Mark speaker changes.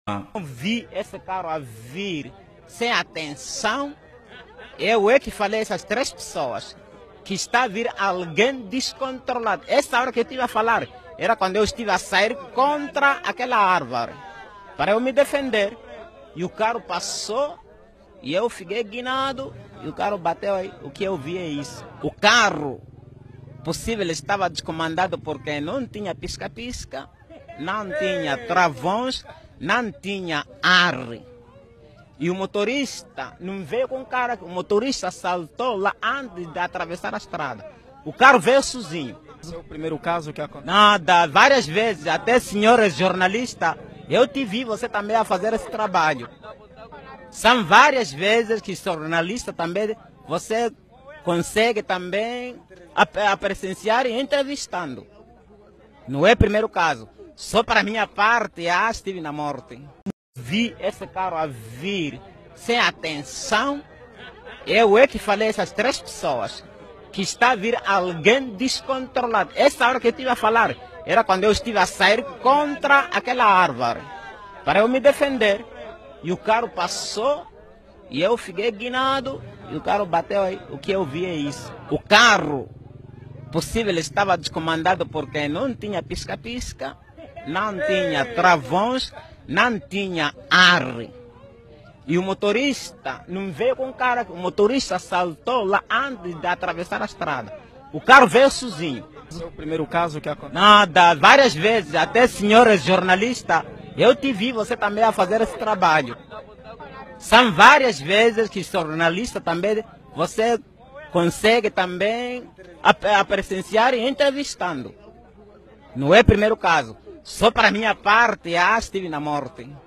Speaker 1: Vi esse carro a vir sem atenção. Eu é que falei essas três pessoas que está a vir alguém descontrolado. Essa hora que eu estive a falar era quando eu estive a sair contra aquela árvore para eu me defender. E o carro passou e eu fiquei guinado e o carro bateu aí. O que eu vi é isso. O carro possível estava descomandado porque não tinha pisca-pisca, não tinha travões, não tinha ar. E o motorista não veio com o cara, o motorista saltou lá antes de atravessar a estrada. O carro veio sozinho.
Speaker 2: Esse é o primeiro caso que aconteceu?
Speaker 1: Nada, várias vezes, até senhores jornalistas, eu te vi você também a fazer esse trabalho. São várias vezes que jornalista também, você consegue também a presenciar e entrevistando. Não é o primeiro caso. Só para minha parte, estive na morte. Vi esse carro a vir sem atenção. Eu é que falei essas três pessoas que está a vir alguém descontrolado. Essa hora que eu estive a falar era quando eu estive a sair contra aquela árvore para eu me defender. E o carro passou e eu fiquei guinado e o carro bateu aí. O que eu vi é isso. O carro possível estava descomandado porque não tinha pisca-pisca, não tinha travões, não tinha ar. E o motorista não veio com o cara, o motorista saltou lá antes de atravessar a estrada. O carro veio sozinho.
Speaker 2: Esse é o primeiro caso que aconteceu?
Speaker 1: Nada, várias vezes, até senhores jornalistas, eu te vi você também a fazer esse trabalho. São várias vezes que jornalista também, você consegue também a presenciar e entrevistando. Não é o primeiro caso. Só para minha parte, estive na morte.